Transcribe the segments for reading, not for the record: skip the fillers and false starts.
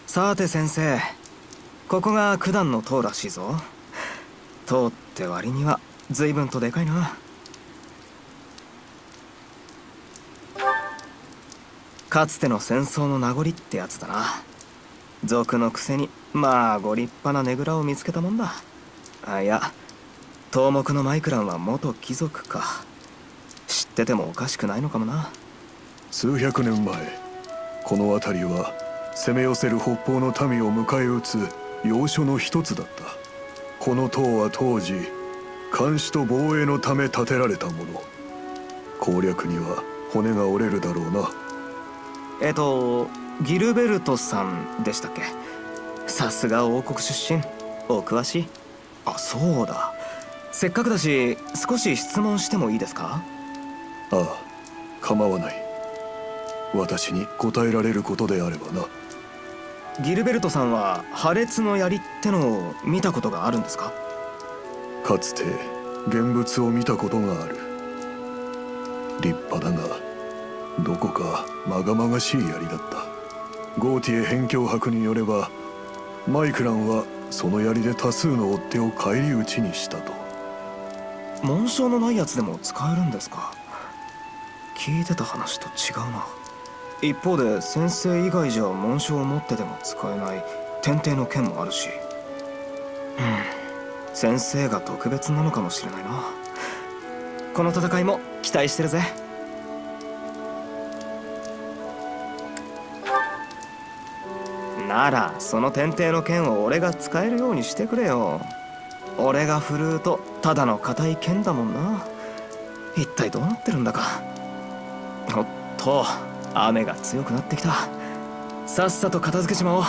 さて先生、ここが九段の塔らしいぞ。塔って割には随分とでかいな。かつての戦争の名残ってやつだな。賊のくせにまあご立派なねぐらを見つけたもんだ。あ、いや、頭目のマイクランは元貴族か。知っててもおかしくないのかもな。 数百年前、この辺りは攻め寄せる北方の民を迎え撃つ要所の一つだった。この塔は当時監視と防衛のため建てられたもの。攻略には骨が折れるだろうな。 ギルベルトさんでしたっけ。さすが王国出身、お詳しい。あ、そうだ、せっかくだし少し質問してもいいですか。 ああ、構わない。私に答えられることであればな。 ギルベルトさんは破裂の槍ってのを見たことがあるんですか。 かつて現物を見たことがある。立派だがどこかまがまがしい槍だった。ゴーティエ辺境伯によれば、マイクランはその槍で多数の追っ手を返り討ちにしたと。 紋章のないやつでも使えるんですか。聞いてた話と違うな。一方で先生以外じゃ紋章を持ってでも使えない天帝の剣もあるし、先生が特別なのかもしれないな。この戦いも期待してるぜ。ならその天帝の剣を俺が使えるようにしてくれよ。俺が振るうとただの硬い剣だもんな。一体どうなってるんだか。おっと、雨が強くなってきた。さっさと片付けちまおう。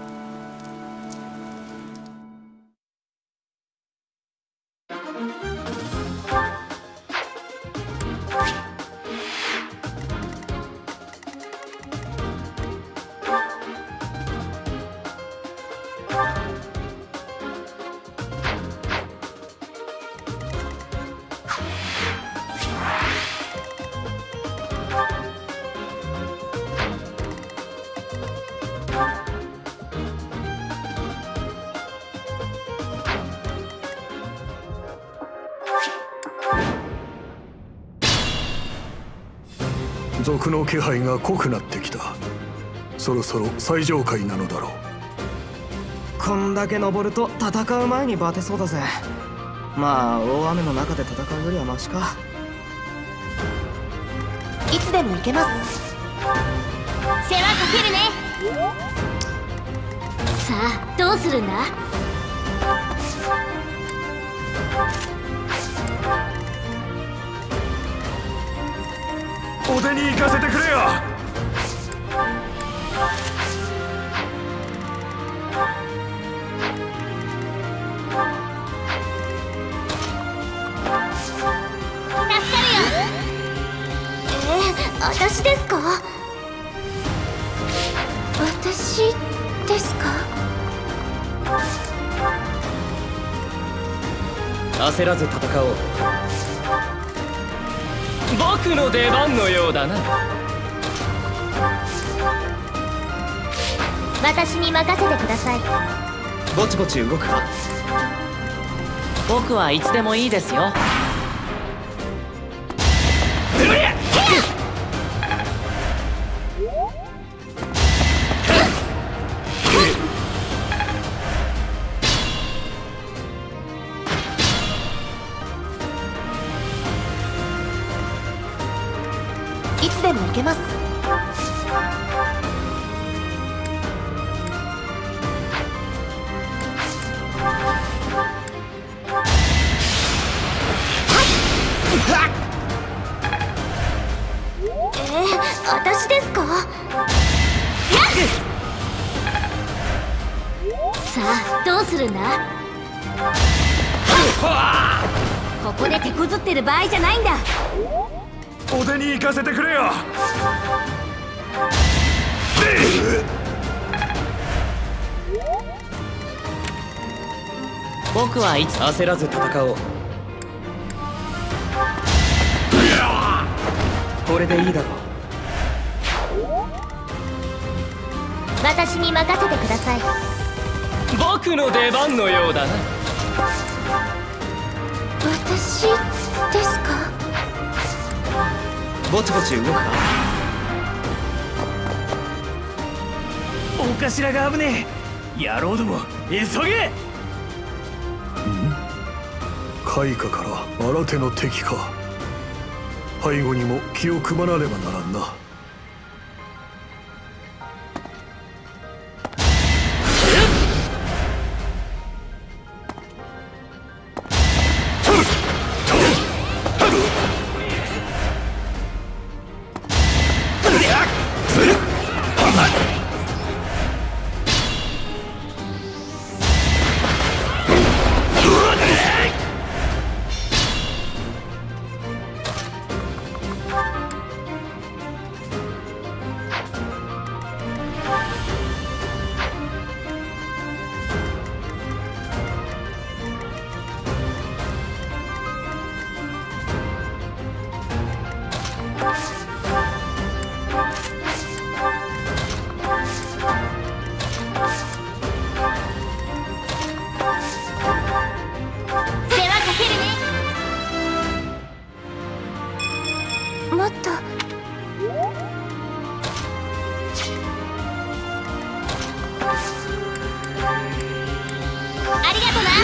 賊の気配が濃くなってきた。そろそろ最上階なのだろう。 こんだけ登ると戦う前にバテそうだぜ。まあ大雨の中で戦うよりはマシか。 いつでも行けます。世話かけるね。さあどうするんだ。 お手に行かせてくれよ。 助かるよ。私ですか。私ですか。 焦らず戦おう。僕の出番のようだな。 私に任せてください。 ぼちぼち動くか。 僕はいつでもいいですよ。 いつでも行けます。私ですか。さあどうするんだ。ここで手こずってる場合じゃないんだ。 お手に行かせてくれよ。 僕はいつ焦らず戦おう。 これでいいだろう。 私に任せてください。 僕の出番のようだな。 私ですか？ ぼちぼち動くか。 お頭が危ねえ。野郎ども急げ。 開花から新手の敵か。背後にも気を配らねばならんな。 もっとありがとな。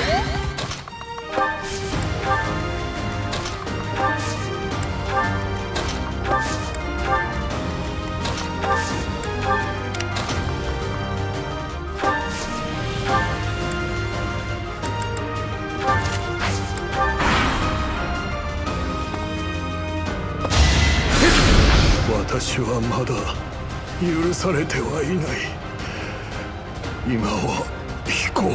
私はまだ許されてはいない。今は引こう。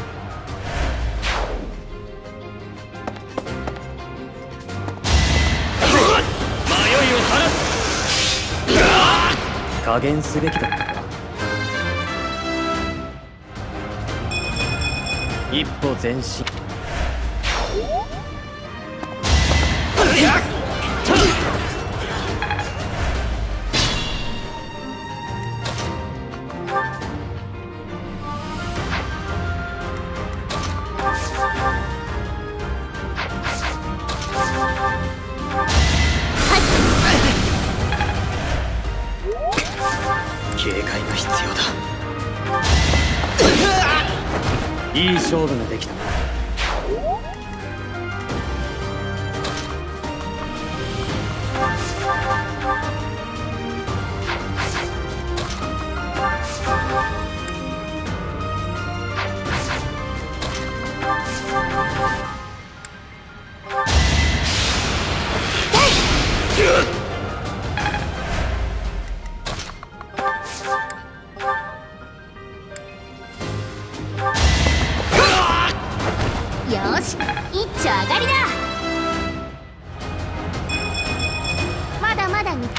迷いを晴らす。 加減すべきだったか。一歩前進。警戒が必要だ。いい勝負ができたな。 よし、一丁上がりだ。まだまだに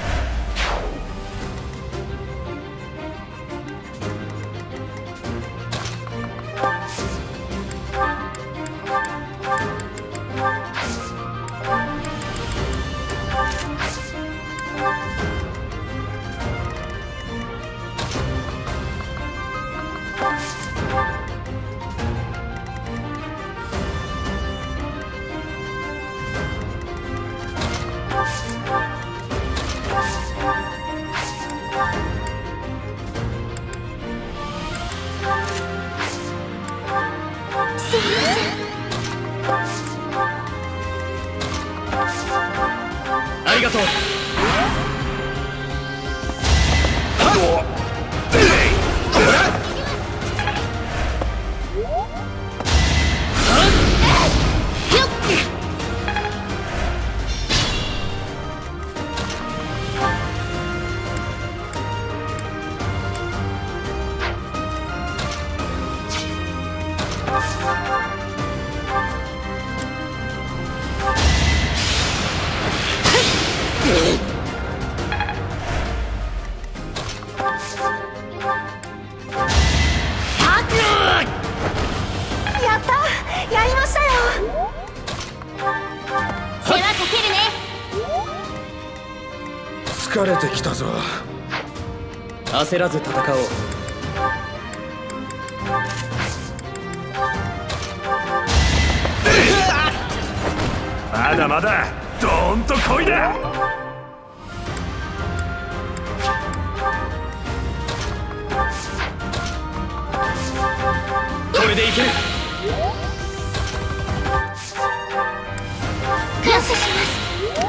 ありがとう。 やった、やりましたよ。世話かけるね。 疲れてきたぞ。 焦らず戦おう。 まだまだドーンと来いだ。これでいける。 感謝します。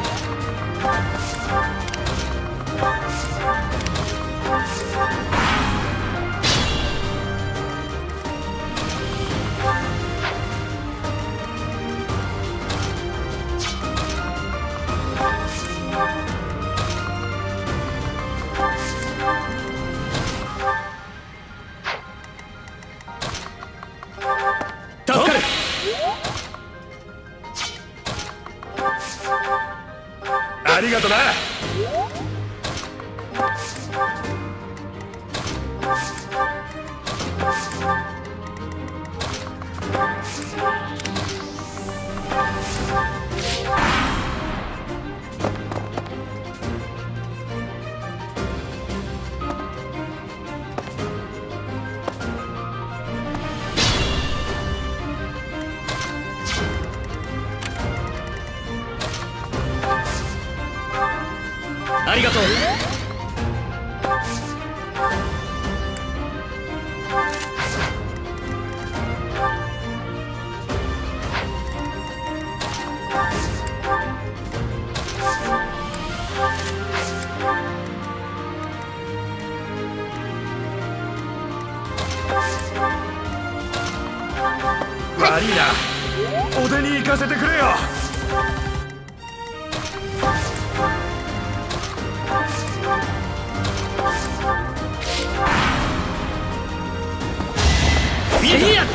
助かる。 ありがとな。 ありがとう。 悪いな、お出に行かせてくれよ。 いや、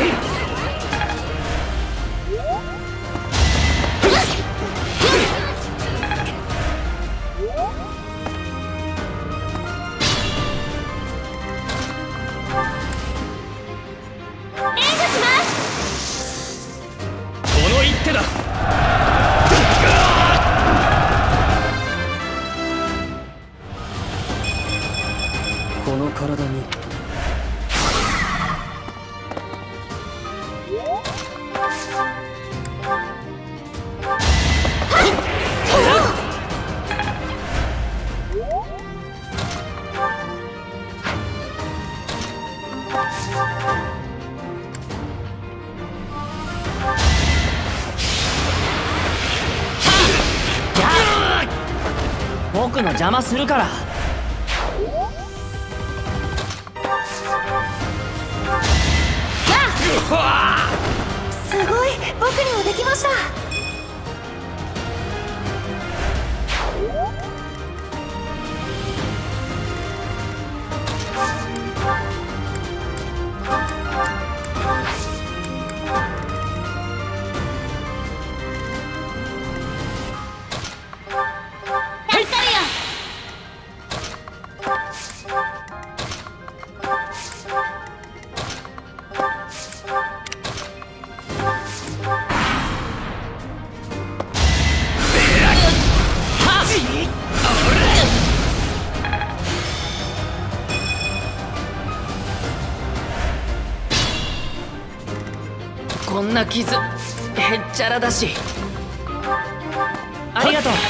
この一手だ。この体に僕の邪魔するから。 すごい、僕にもできました。 こんな傷へっちゃらだし。ありがとう。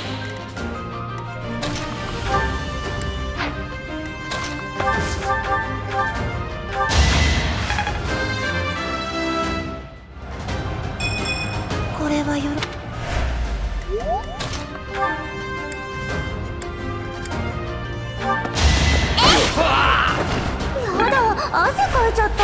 これはよろやだ、汗かいちゃった。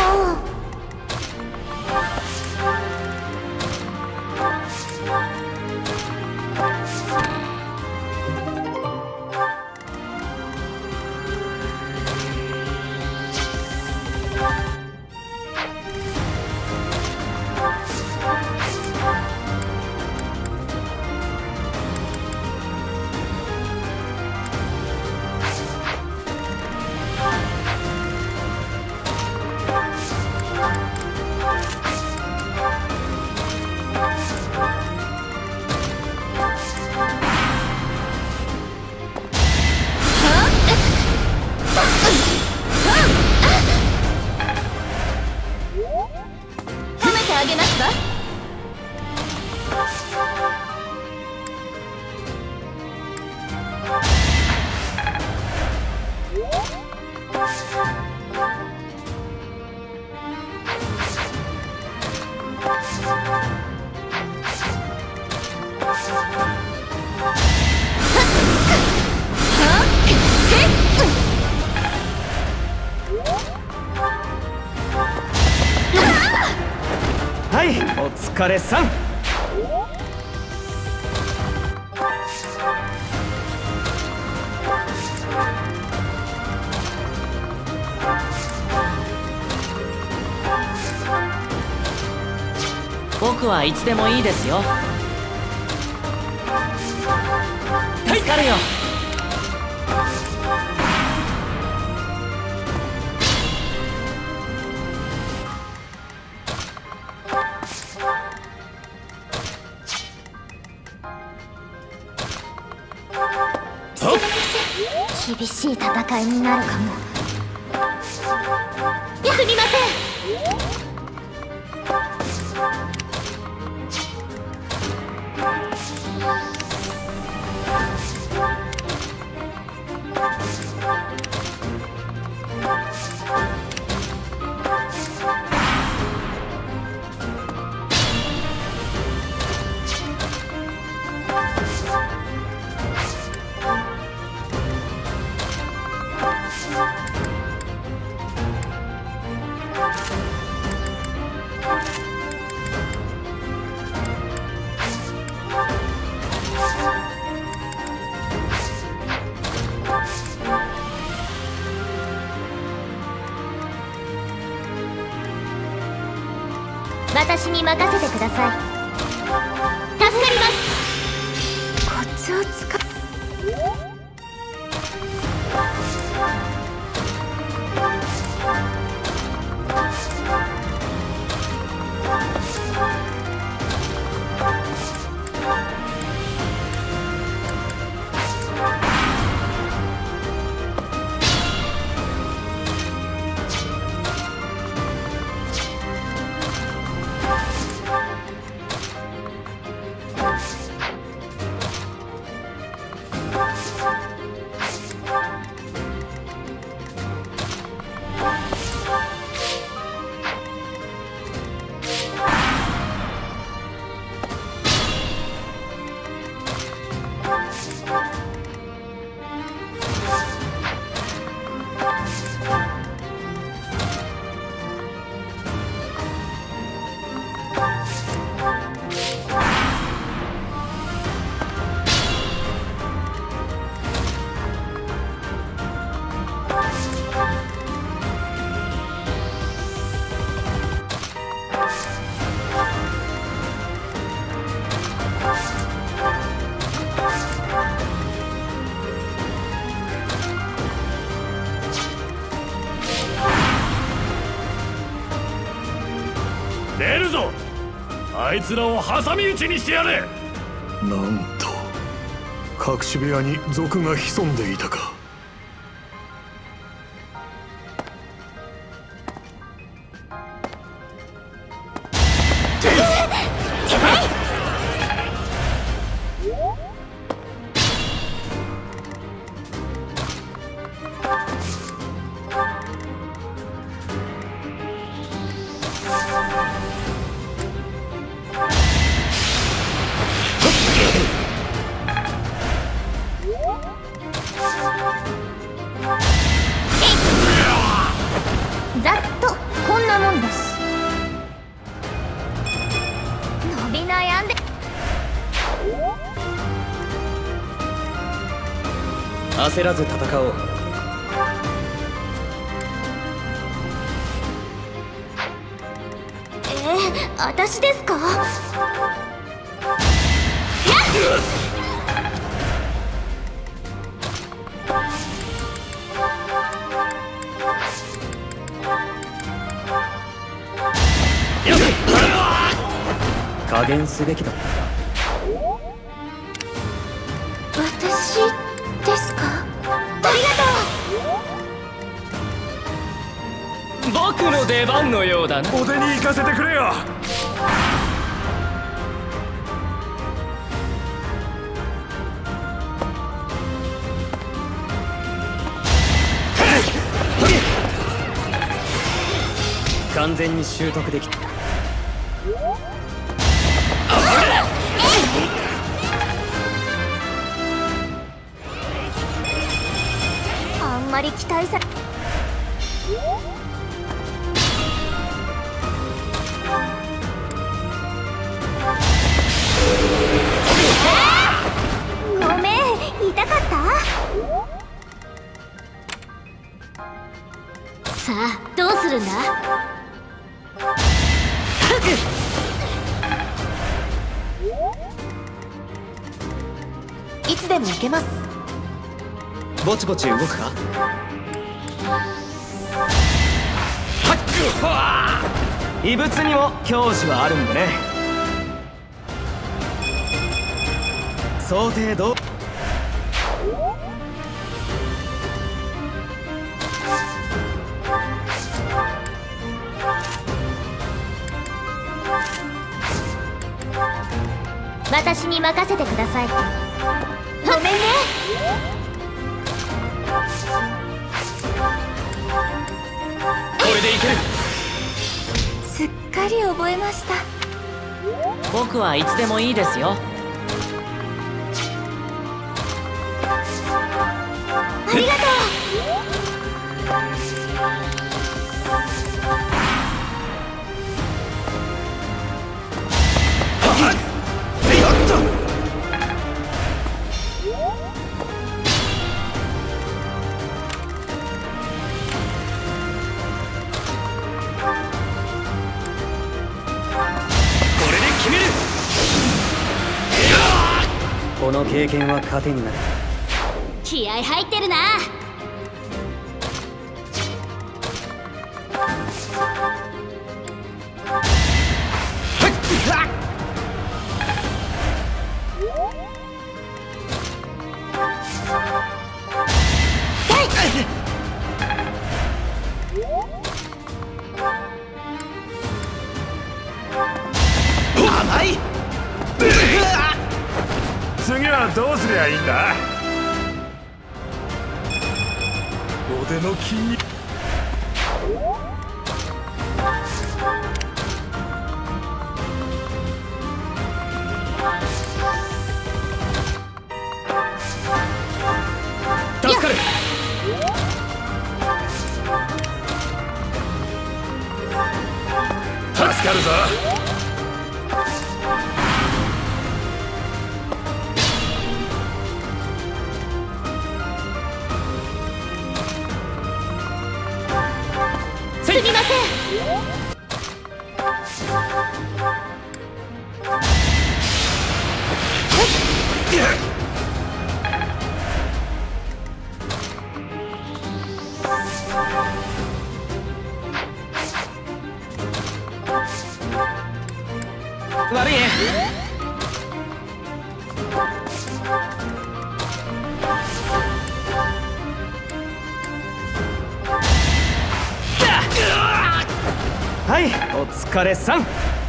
げますわ。 はい、お疲れさん。 僕はいつでもいいですよ。助かるよ。 厳しい戦いになるかも。すみません。私に任せてください。助かります。コツを使う。 出るぞ。あいつらを挟み撃ちにしてやれ。 なんと隠し部屋に賊が潜んでいたか。 ざっとこんなもんだし。伸び悩んで。 焦らず戦おう。 私ですか？ 加減すべきだったか。 私ですか？ありがとう。 僕の出番のようだな。 お手に行かせてくれよ。 完全に習得できた。 あんまり期待されごめん、痛かった。さあどうするんだ。いつでも行けます。 ぼちぼち動くか。異物にも矜持はあるんだね。想定どう。 私に任せてください。ごめんね。 これでいける。 すっかり覚えました。 僕はいつでもいいですよ。 ありがとこの経験は糧になる。 気合入ってるな。 甘い。 次はどうすりゃいいんだ。腕の筋肉。 助かる。 助かるぞ。 すみません。 悪いね。はい、お疲れさん。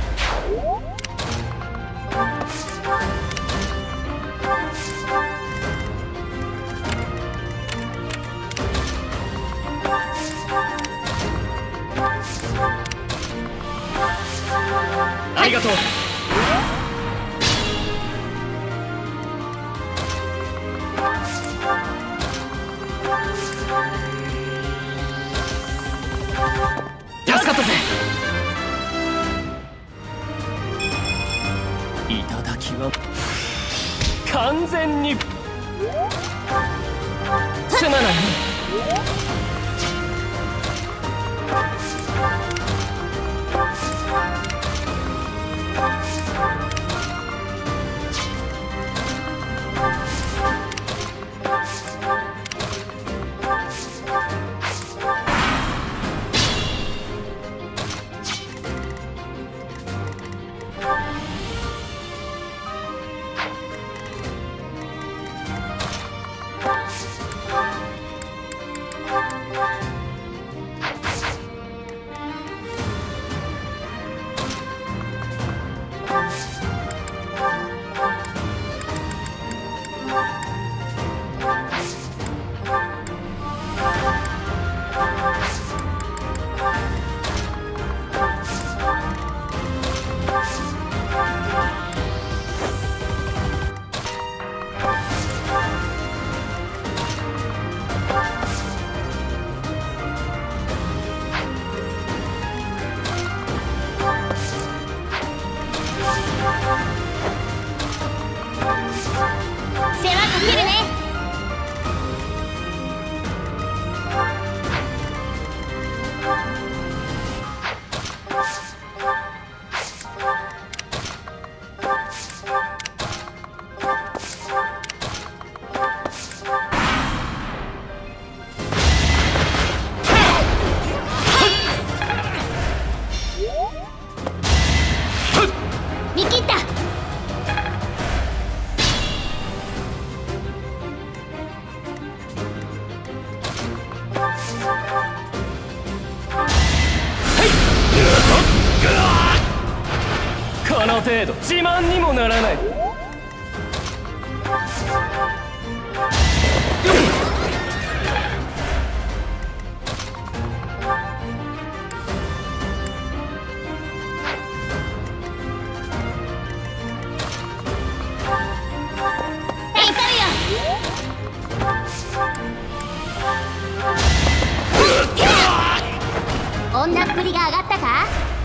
ありがとう。助かったぜ。頂は完全にすまないね。 世話かけるね。見切った。 この程度自慢にもならない。 女っぷりが上がったか。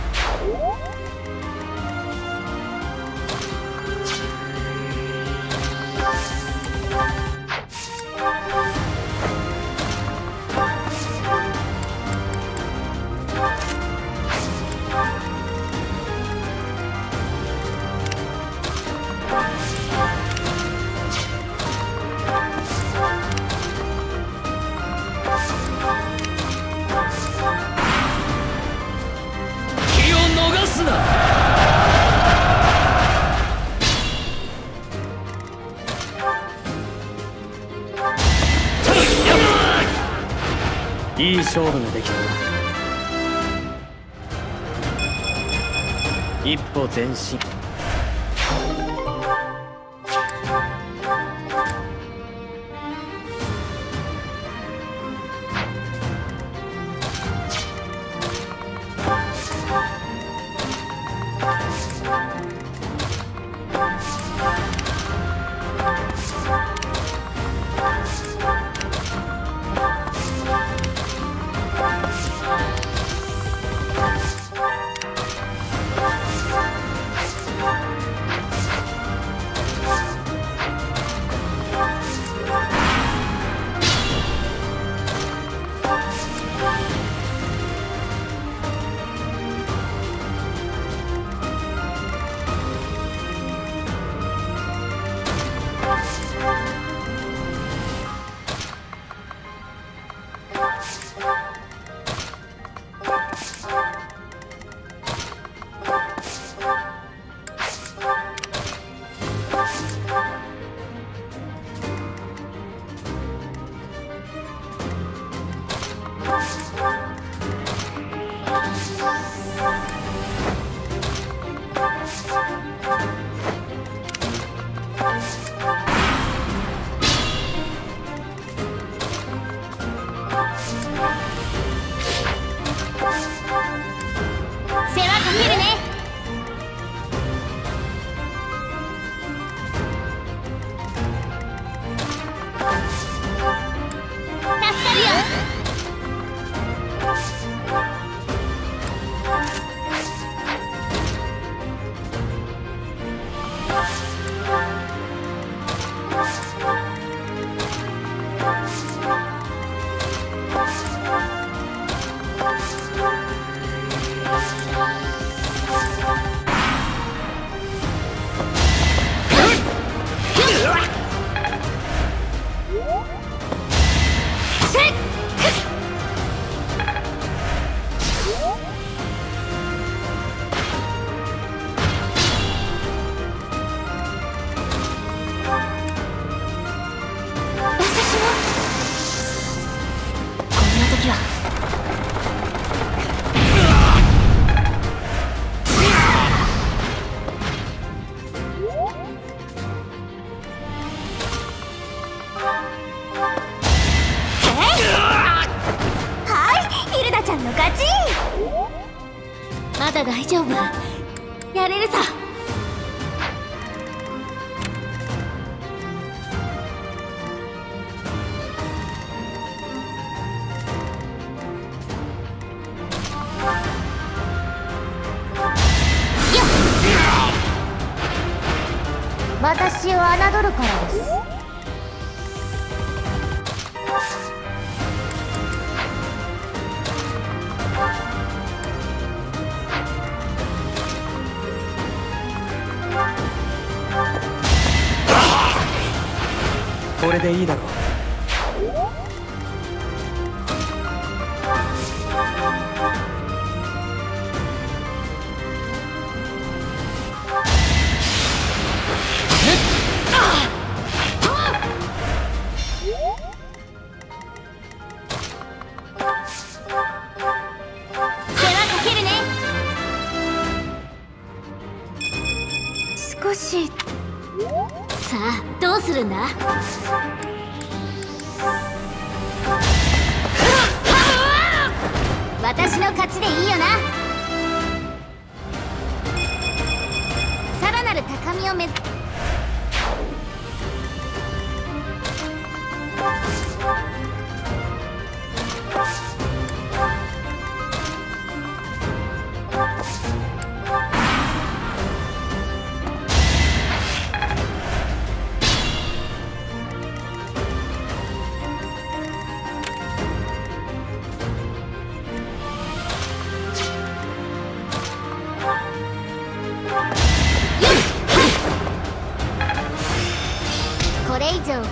気を逃すな。いい勝負ができたな。一歩前進。 まだ大丈夫。やれるさ。 私を侮るからです。 これでいいだろう。 少し。さあどうするんだ。私の勝ちでいいよな。さらなる高みを目指す。これ以上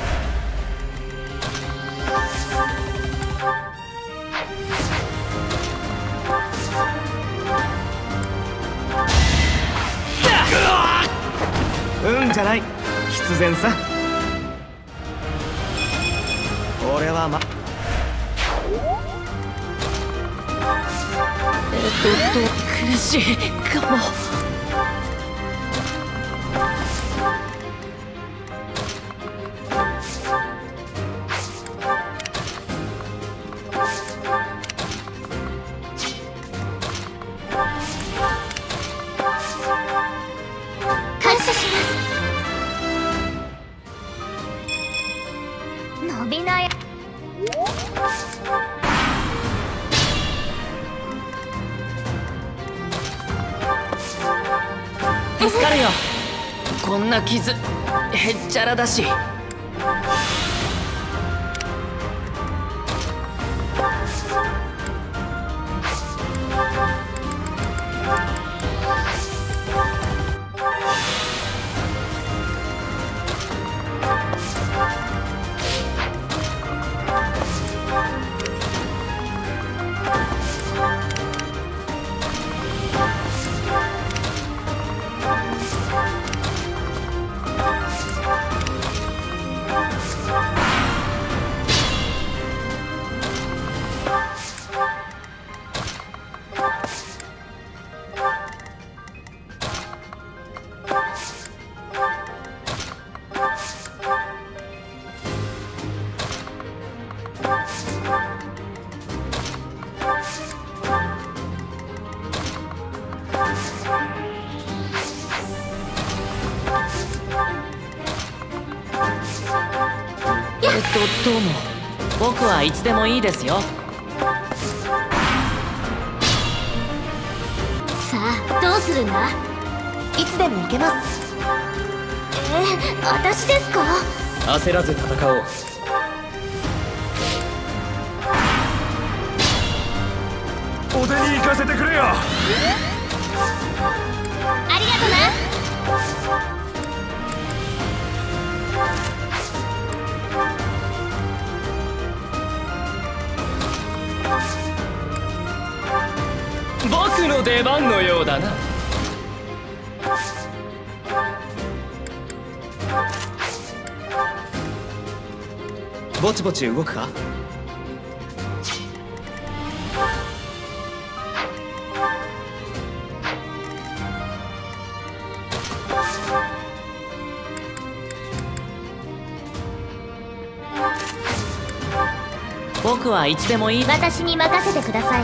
じゃない必然さ。俺は苦しいかも。 感謝します。伸びない。 助かるよ。こんな傷へっちゃらだし。どうも。僕はいつでもいいですよ。 さあどうするんだ。 いつでも行けます。 私ですか。 焦らず戦おう。 お手に行かせてくれよ。 ありがとな。 僕の出番のようだな。 ぼちぼち動くか。 僕はいつでもいい。 私に任せてください。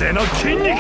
手の筋肉。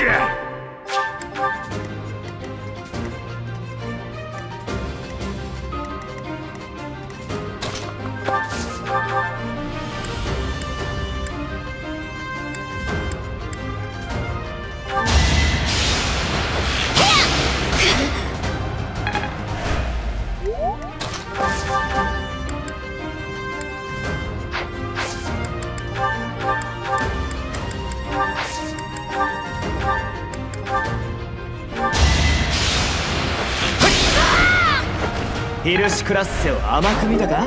ヒルシクラッセを甘く見たか？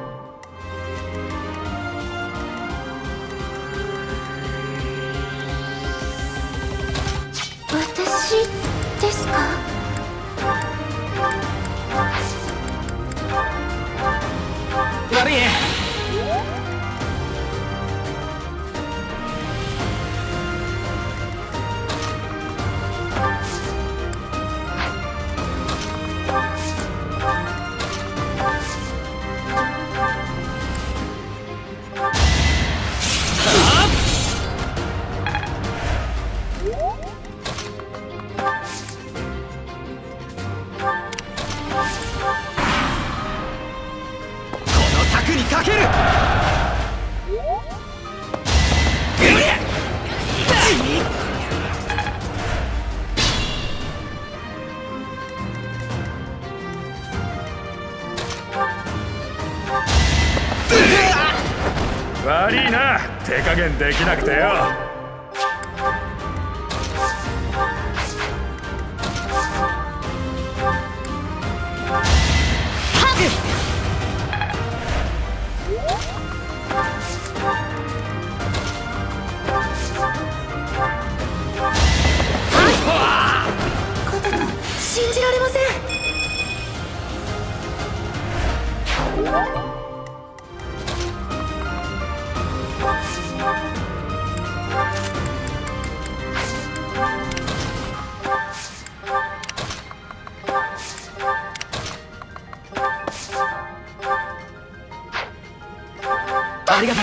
私ですか？ 悪いね。にかける。 悪いな、手加減できなくてよ。 信じられません。 ありがとな。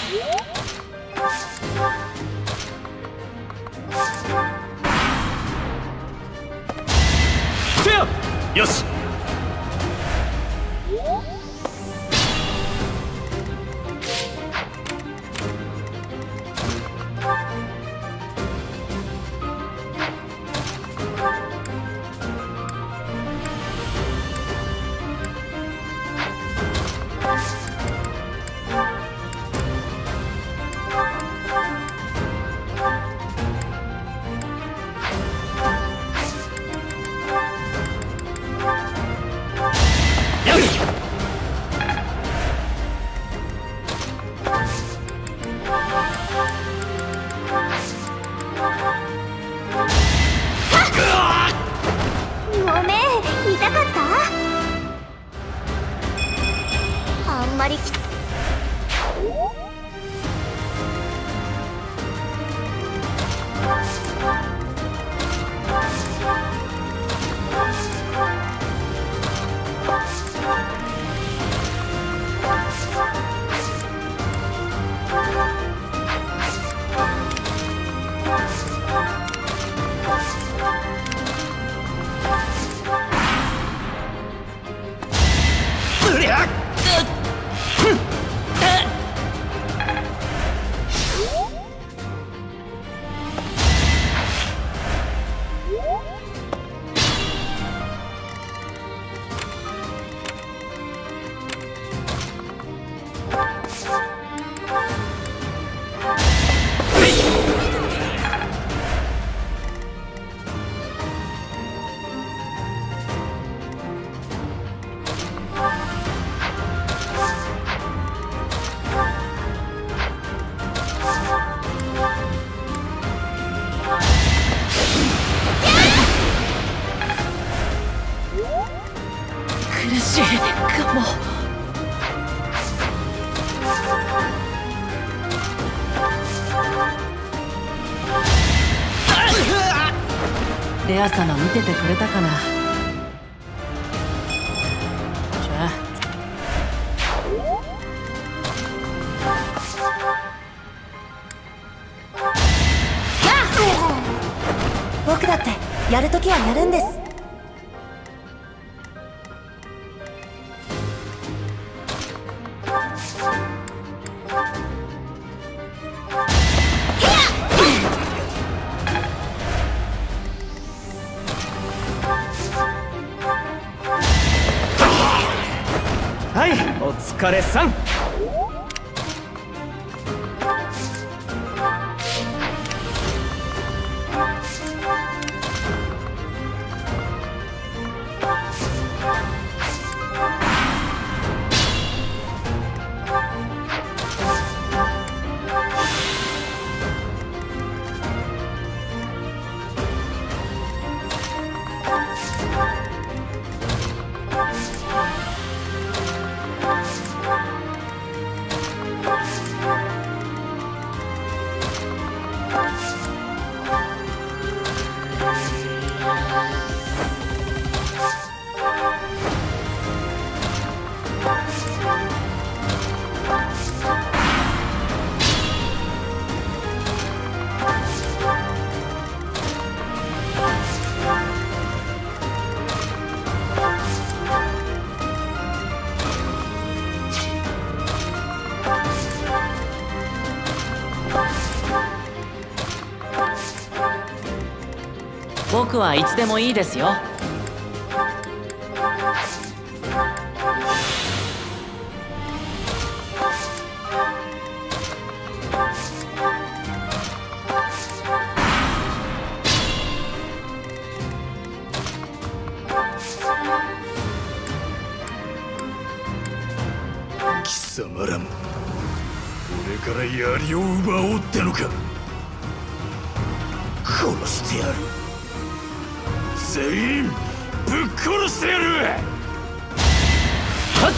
せよ。よし。 ごめん、痛かった？あんまり苦しいかも。レア様見ててくれたかな。じゃあやるときはやるんです。 はい、お疲れさん。 僕はいつでもいいですよ。 貴様らも俺から槍を奪おうってのか。殺してやる。全員ぶっ殺してやる。はっ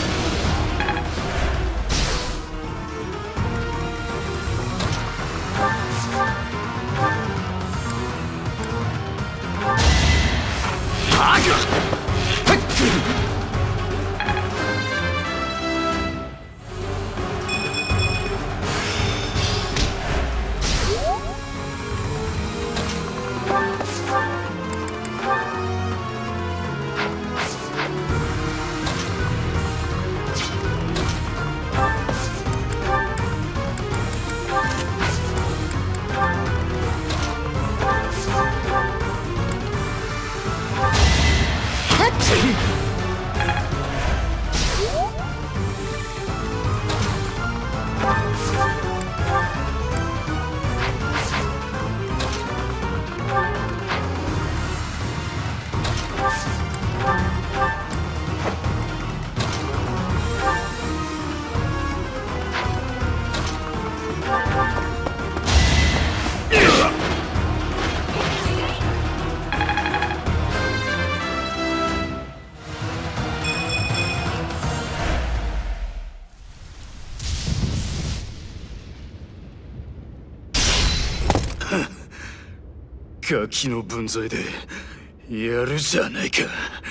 ガキの分際でやるじゃないか。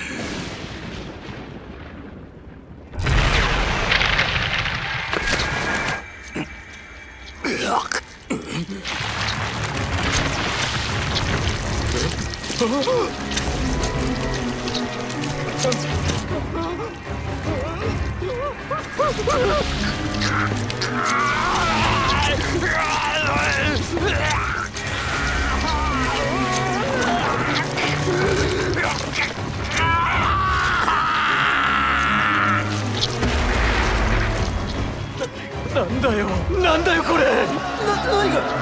なんだよこれ。何が。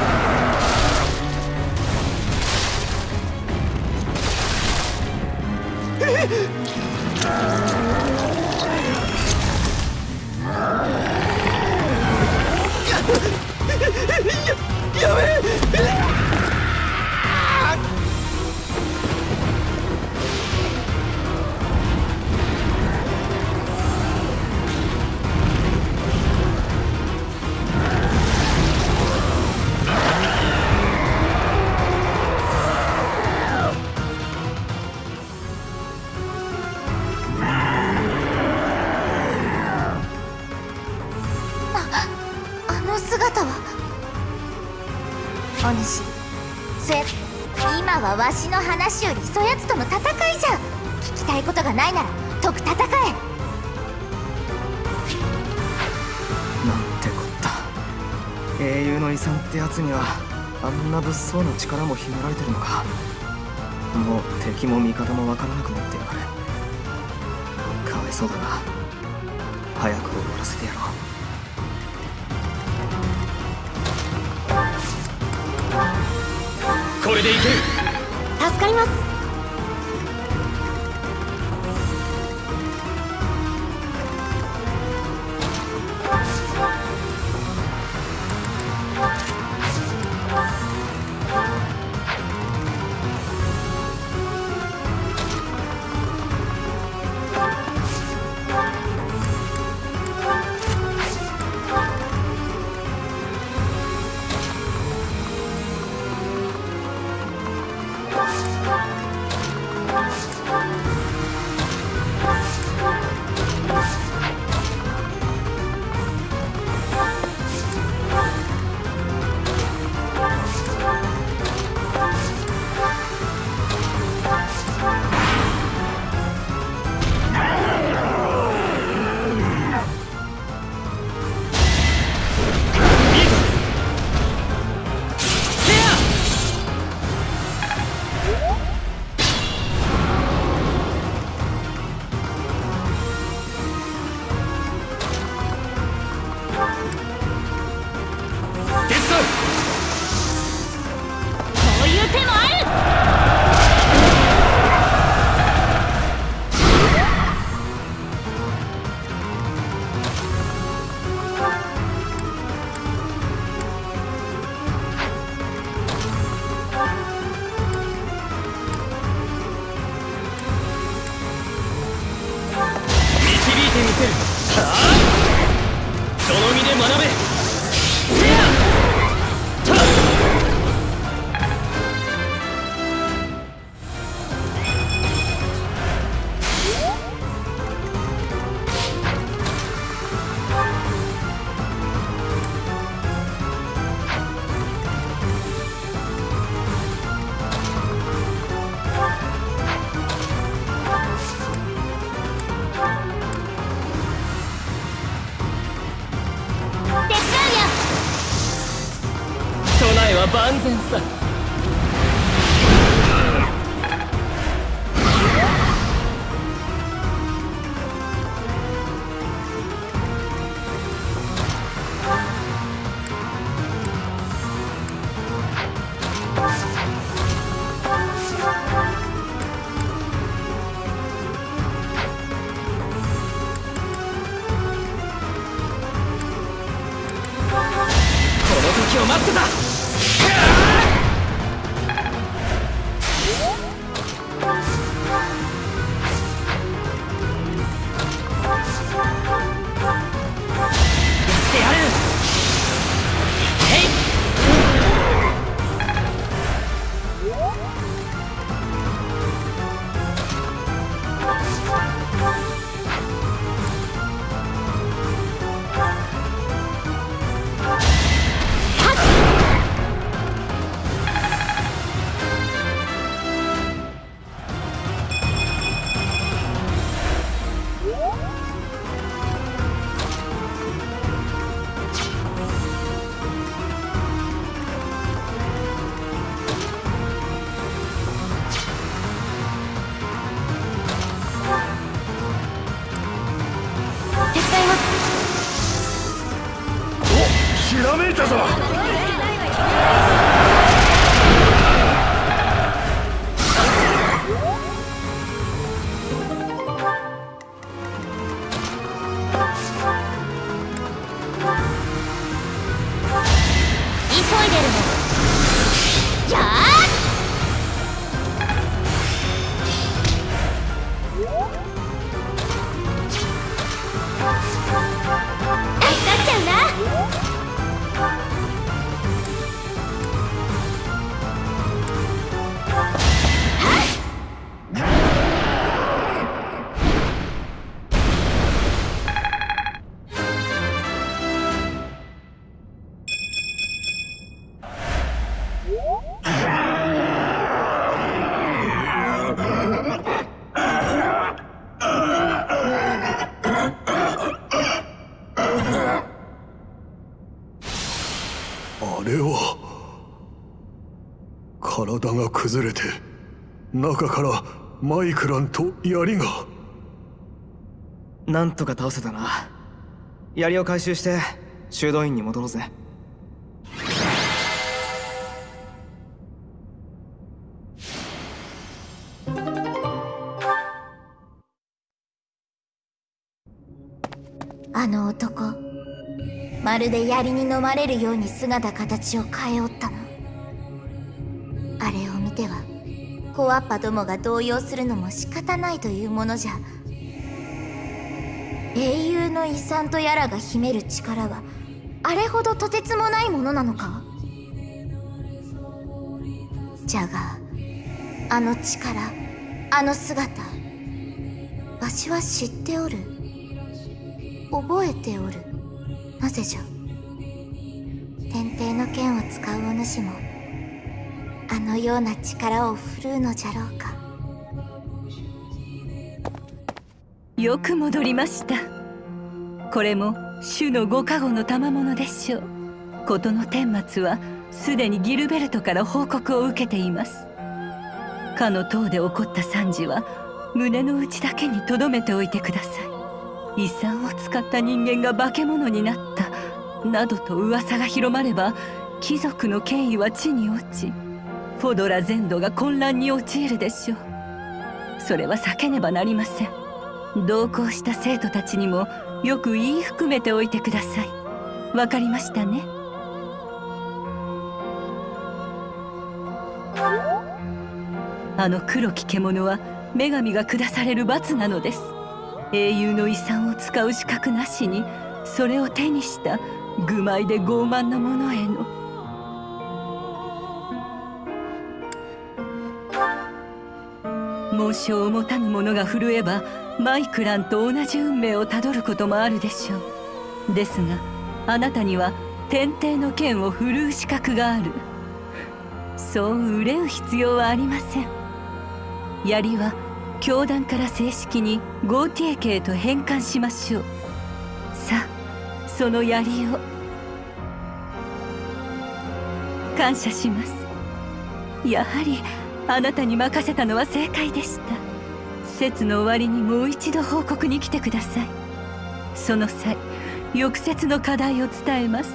やべえ。 あの姿は。お主今はわしの話よりそやつとの戦いじゃ。聞きたいことがないならとく戦え。 なんてこった。英雄の遺産ってやつにはあんな物騒な力も秘められてるのか。もう敵も味方も分からなくなってやがる。かわいそうだが早く終わらせてやろう。 これでいける。 助かります。 万全さ。この時を待ってた。 ひらめいたぞ。 急いでるの。やー助かっちゃうな。 体が崩れて中からマイクランと槍が。 なんとか倒せたな。槍を回収して修道院に戻ろうぜ。 あの男、まるで槍に飲まれるように姿形を変えおったの。あれを見ては小わっぱどもが動揺するのも仕方ないというものじゃ。英雄の遺産とやらが秘める力はあれほどとてつもないものなのか。じゃがあの力、あの姿、わしは知っておる、覚えておる。なぜじゃ。天帝の剣を使うお主もあのような力を振るうのじゃろうか。 よく戻りました。これも主のご加護の賜物でしょう。事の顛末はすでにギルベルトから報告を受けています。かの塔で起こった惨事は胸の内だけに留めておいてください。遺産を使った人間が化け物になったなどと噂が広まれば、貴族の権威は地に落ち、フォドラ全土が混乱に陥るでしょう。それは避けねばなりません。同行した生徒たちにもよく言い含めておいてください。わかりましたね。あの黒き獣は女神が下される罰なのです。英雄の遺産を使う資格なしにそれを手にした愚昧で傲慢な者への。紋章を持たぬ者が振るえばマイクランと同じ運命をたどることもあるでしょう。ですがあなたには天帝の剣を振るう資格がある。そう憂う必要はありません。槍は教団から正式にゴーティエ家へと返還しましょう。さあその槍を。感謝します。やはりあなたに任せたのは正解でした。節の終わりにもう一度報告に来てください。その際翌節の課題を伝えます。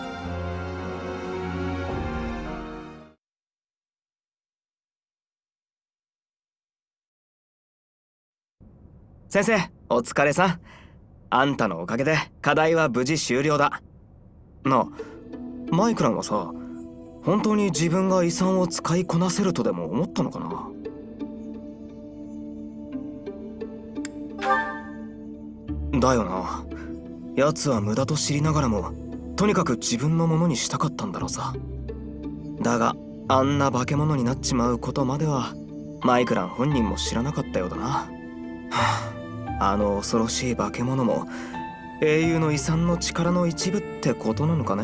先生、お疲れさん。あんたのおかげで課題は無事終了だ。なあ、マイクランはさ、本当に自分が遺産を使いこなせるとでも思ったのかな。だよな。奴は無駄と知りながらもとにかく自分のものにしたかったんだろうさ。だがあんな化け物になっちまうことまではマイクラン本人も知らなかったようだな。はあ、あの恐ろしい化け物も英雄の遺産の力の一部ってことなのかね。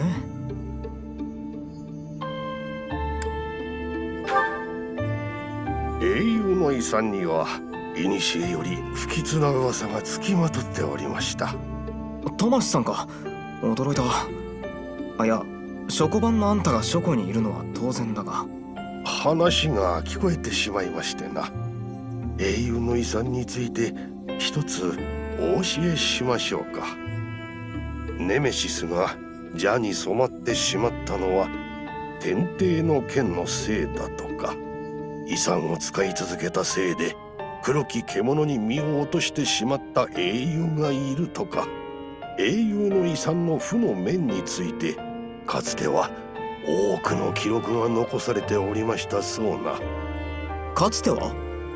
英雄の遺産には古より不吉な噂がつきまとっておりました。 トマスさんか。驚いた。あ、いや、書庫番のあんたが書庫にいるのは当然だが。 話が聞こえてしまいましてな。英雄の遺産について一つお教えしましょうか。ネメシスが邪に染まってしまったのは天帝の剣のせいだとか、遺産を使い続けたせいで黒き獣に身を落としてしまった英雄がいるとか、英雄の遺産の負の面についてかつては多くの記録が残されておりましたそうな。 かつては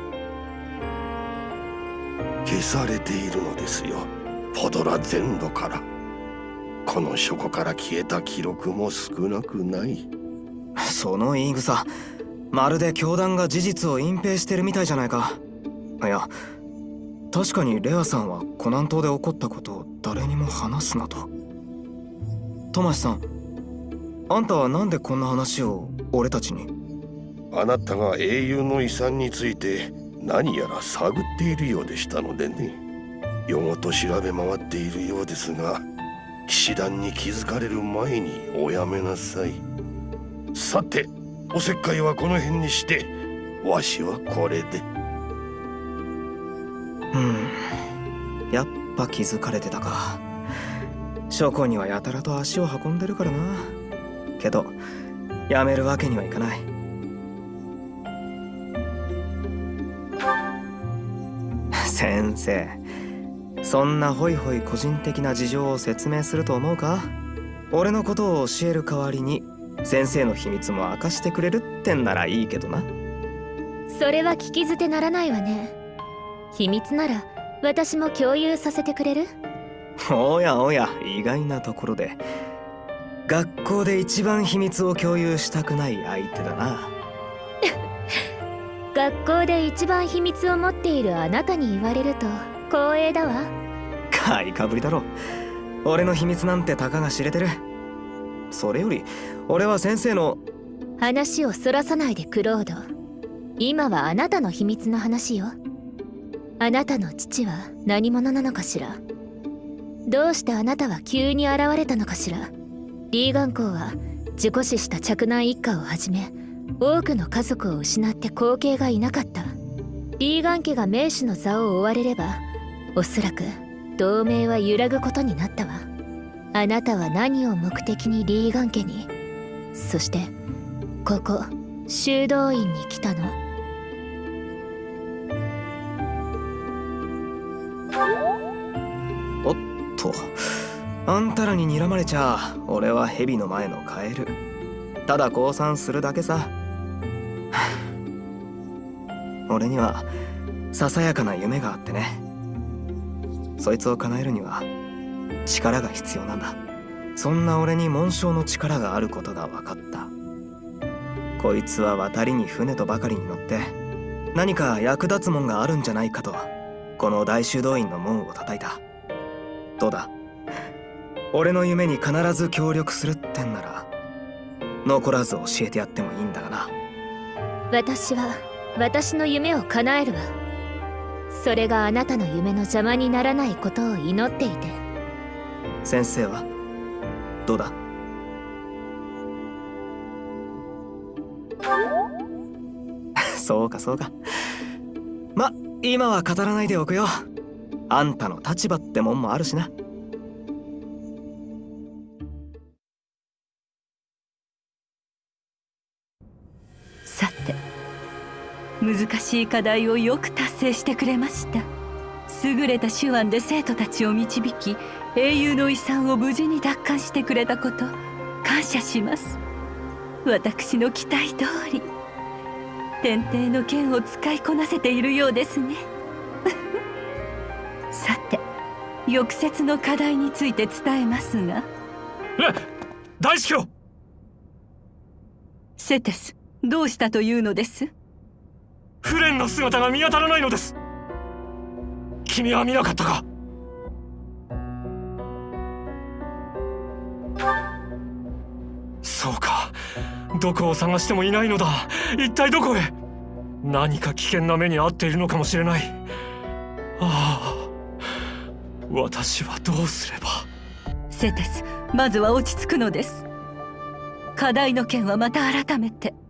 消されているのですよ、ポドラ全土から。この書庫から消えた記録も少なくない。 その言い草、まるで教団が事実を隠蔽してるみたいじゃないか。いや、確かにレアさんはコナン島で起こったことを誰にも話すなと。トマシさん、あんたはなんでこんな話を俺たちに。 あなたが英雄の遺産について何やら探っているようでしたのでね。夜ごと調べ回っているようですが、騎士団に気づかれる前におやめなさい。さて、 おせっかいはこの辺にして、わしはこれで。 やっぱ気づかれてたか。書庫にはやたらと足を運んでるからな。けどやめるわけにはいかない。先生、そんなホイホイ個人的な事情を説明すると思うか？俺のことを教える代わりに先生の秘密も明かしてくれるってんならいいけどな。 それは聞き捨てならないわね。秘密なら私も共有させてくれる？ おやおや、意外なところで。学校で一番秘密を共有したくない相手だな。 学校で一番秘密を持っているあなたに言われると光栄だわ。 買いかぶりだろ。俺の秘密なんてたかが知れてる。それより俺は先生の話をそらさないでクロード。今はあなたの秘密の話よ。あなたの父は何者なのかしら？どうしてあなたは急に現れたのかしら？リーガン公は事故死した嫡男一家をはじめ多くの家族を失って後継がいなかった。リーガン家が名手の座を追われればおそらく同盟は揺らぐことになったわ。あなたは何を目的にリーガン家に、そしてここ修道院に来たの？ おっと、あんたらに睨まれちゃ俺は蛇の前のカエル。ただ降参するだけさ。俺にはささやかな夢があってね。そいつを叶えるには力が必要なんだ。そんな俺に紋章の力があることが分かった。こいつは渡りに船とばかりに乗って何か役立つもんがあるんじゃないかとこの大修道院の門を叩いた。どうだ、俺の夢に必ず協力するってんなら残らず教えてやってもいいんだがな。 私は私の夢を叶えるわ。それがあなたの夢の邪魔にならないことを祈っていて。 先生はどうだ？そうかそうか。ま、今は語らないでおくよ。あんたの立場ってもんもあるしな。 さて、難しい課題をよく達成してくれました。優れた手腕で生徒たちを導き、英雄の遺産を無事に奪還してくれたこと感謝します。私の期待通り天帝の剣を使いこなせているようですね。さて、翌節の課題について伝えますが、 大司教！ セテス、どうしたというのです？ フレンの姿が見当たらないのです。君は見なかったか？そうか、どこを探してもいないのだ。一体どこへ？何か危険な目に遭っているのかもしれない。ああ、私はどうすれば。 セテス、まずは落ち着くのです。課題の件はまた改めて。